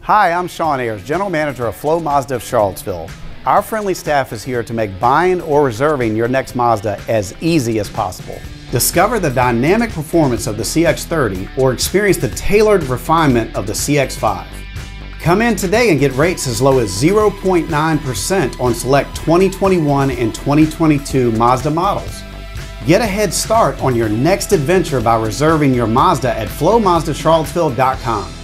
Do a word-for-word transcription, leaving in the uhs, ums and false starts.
Hi, I'm Sean Ayers, General Manager of Flow Mazda of Charlottesville. Our friendly staff is here to make buying or reserving your next Mazda as easy as possible. Discover the dynamic performance of the C X thirty or experience the tailored refinement of the C X five. Come in today and get rates as low as zero point nine percent on select twenty twenty-one and twenty twenty-two Mazda models. Get a head start on your next adventure by reserving your Mazda at flow mazda charlottesville dot com.